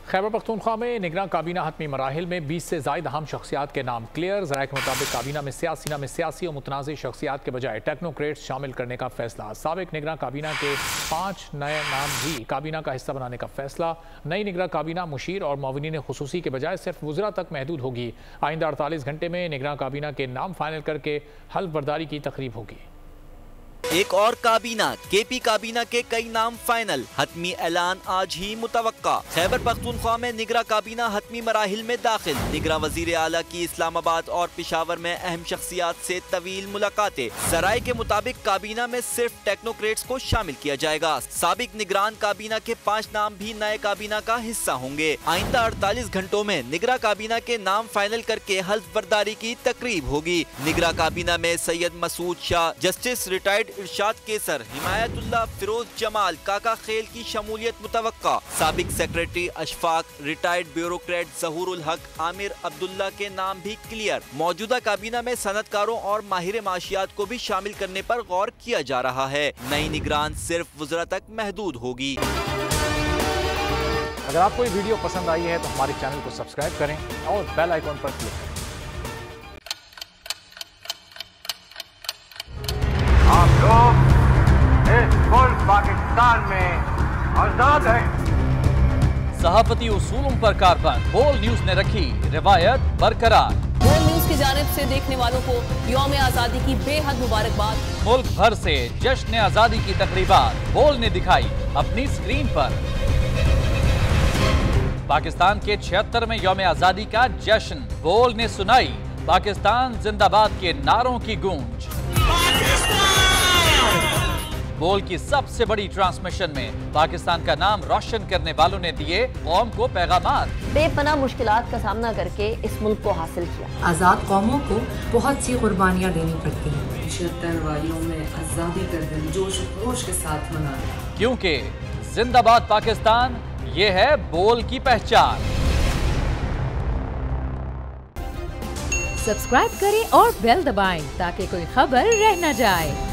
खैबर पख्तूनख्वा में निगरान काबीना हतमी मराहिल में 20 से ज़ायद अहम शख्सियात के नाम क्लियर। ज़राए के मुताबिक काबीना में सियासी और मुतनाज़ शख्सियात के बजाय टेक्नोक्रेट्स शामिल करने का फैसला। साबिक निगरान काबीना के 5 नए नाम भी काबीना का हिस्सा बनाने का फैसला। नई निगरान काबीना मुशीर और मुआविनीन खुसूसी के बजाय सिर्फ वज़रा तक महदूद होगी। आइंदा 48 घंटे में निगरान काबीना के नाम फाइनल करके हल्फ बर्दारी की तकरीब होगी। एक और काबीना केपी काबीना के कई नाम फाइनल, हतमी ऐलान आज ही मुतवक्का। खैबर पख्तूनख्वा में निगरान काबीना हतमी मराहिल में दाखिल। निगरान वजीर आला की इस्लामाबाद और पेशावर में अहम शख्सियात से तवील मुलाकातें। ज़राए के मुताबिक काबीना में सिर्फ टेक्नोक्रेट्स को शामिल किया जाएगा। साबिक निगरान काबीना के 5 नाम भी नए काबीना का हिस्सा होंगे। आइंदा 48 घंटों में निगरान काबीना के नाम फाइनल करके हल्फ बर्दारी की तकरीब होगी। निगरान काबीना में सैयद मसूद शाह, जस्टिस रिटायर्ड इरशाद केसर, हिमायतुल्लाह, फिरोज जमाल, काका खेल की शमूलियत मुतवक्का। साबिक secretary Ashfaq, retired bureaucrat Zahoorul Haq, Aamir Abdullah के नाम भी क्लियर। मौजूदा काबीना में सनतकारों और माहिर माशियात को भी शामिल करने पर गौर किया जा रहा है। नई निगरान सिर्फ वज़रा तक महदूद होगी। अगर आपको ये वीडियो पसंद आई है तो हमारे चैनल को सब्सक्राइब करें और बेल आइकॉन पर क्लिक करें। आप लोग इस मुल्क पाकिस्तान में आजाद हैं। सहाफती उसूलों पर कारबंद बोल न्यूज ने रखी रिवायत बरकरार। बोल न्यूज की जानिब से देखने वालों को यौम आजादी की बेहद मुबारकबाद। मुल्क भर से जश्न आजादी की तकरीबात बोल ने दिखाई अपनी स्क्रीन पर। पाकिस्तान के 76वें यौम आजादी का जश्न बोल ने सुनाई पाकिस्तान जिंदाबाद के नारों की गूंज। बोल की सबसे बड़ी ट्रांसमिशन में पाकिस्तान का नाम रोशन करने वालों ने दिए कौम को पैगामात। बेपनाह मुश्किलात का सामना करके इस मुल्क को हासिल किया। आज़ाद कौमों को बहुत सी कुर्बानियाँ देनी पड़ती हैं। 76 वारियों में आज़ादी का दिन जोश खरोश के साथ मना, क्योंकि जिंदाबाद पाकिस्तान ये है बोल की पहचान। सब्सक्राइब करें और बेल दबाएं ताकि कोई खबर रह न जाए।